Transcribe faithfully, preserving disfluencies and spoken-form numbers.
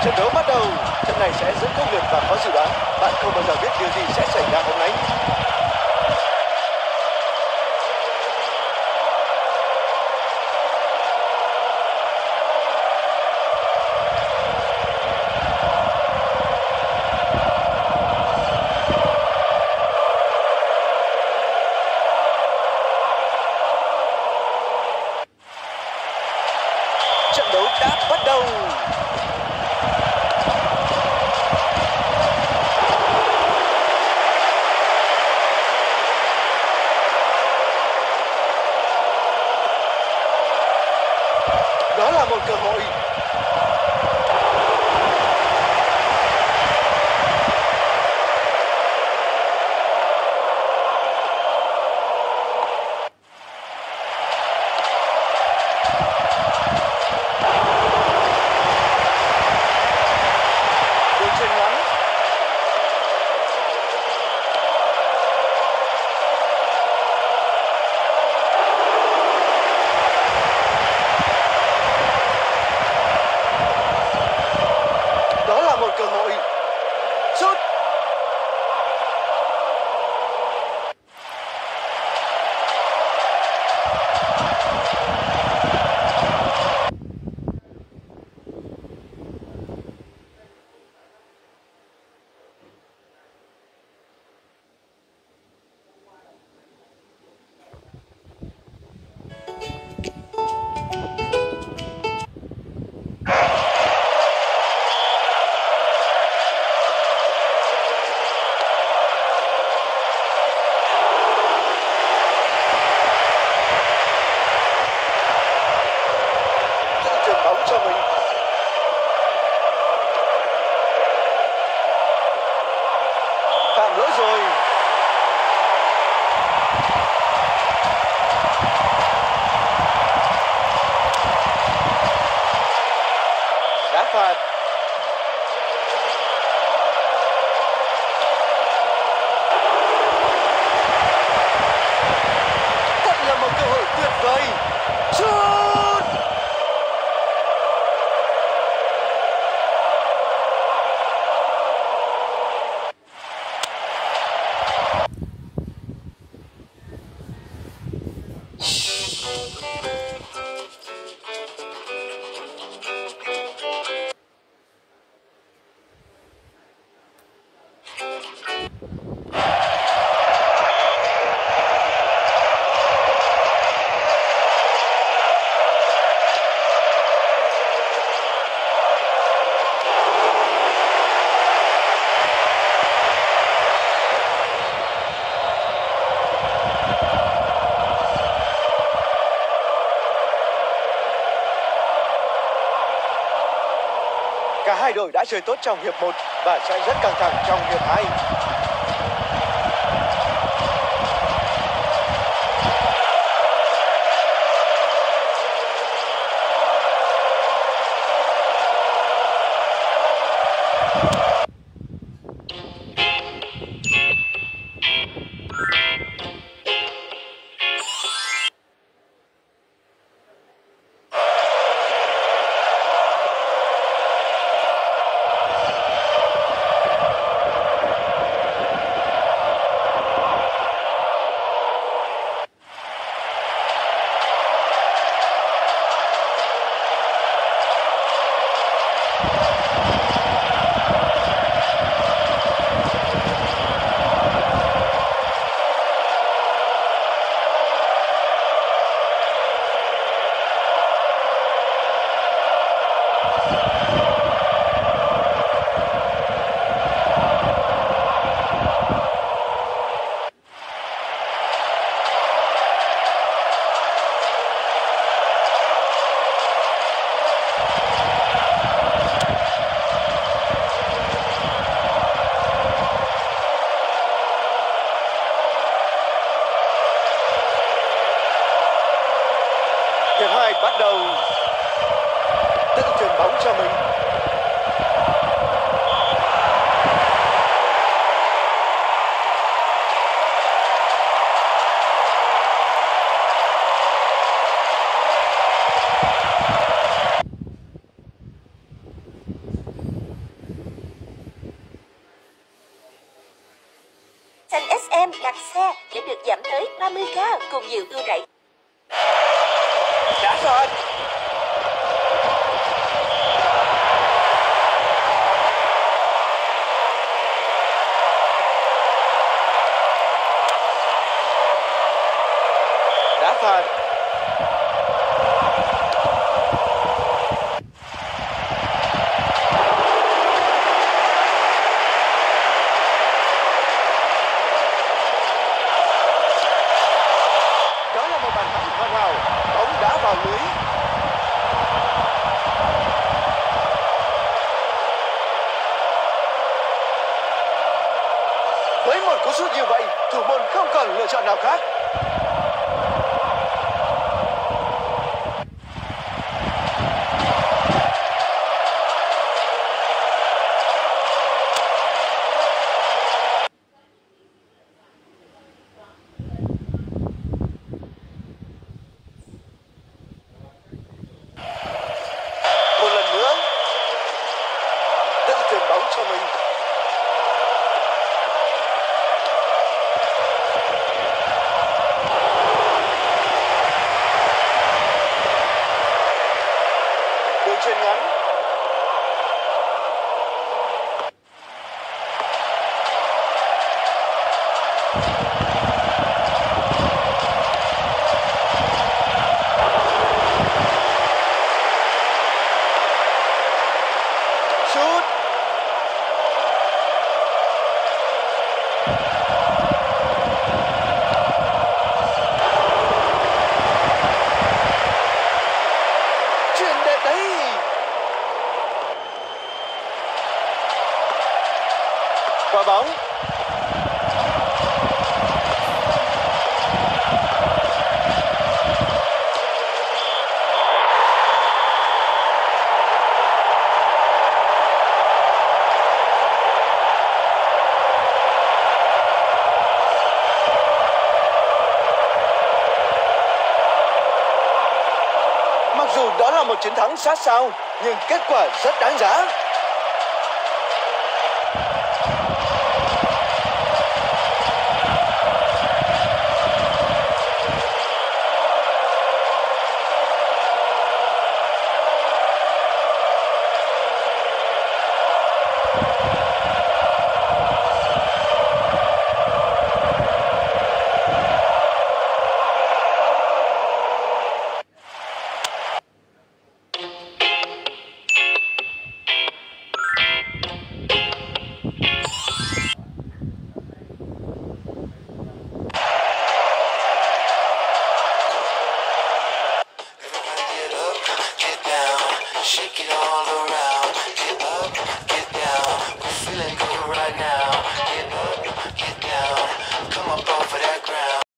Trận đấu bắt đầu. Trận này sẽ rất khốc liệt và khó dự đoán. Bạn không bao giờ biết điều gì sẽ xảy ra hôm nay. Trận đấu đã bắt đầu. Đó là một cơ hội. Đường chuyền ngắn. Đó là một cơ hội. Sút. Tự chuyền bóng cho mình. Phạm lỗi rồi. Đá phạt. Thật là một cơ hội tuyệt vời. Sút. Cả hai đội đã chơi tốt trong hiệp một và sẽ rất căng thẳng trong hiệp hai. Thanh đặt xe sẽ được giảm tới ba mươi k cùng nhiều ưu đãi. Đã rồi. Đá phạt. Đó là một bàn thắng hoàn hảo, bóng đá vào lưới. Với một cú sút như vậy, thủ môn không còn lựa chọn nào khác. Một lần nữa, tự truyền bóng cho mình. Đường chuyền ngắn. Sút. Chuyền đẹp đấy. Quả bóng. Mặc dù đó là một chiến thắng sát sao, nhưng kết quả rất đáng giá. Get up, get down, shake it all around. Get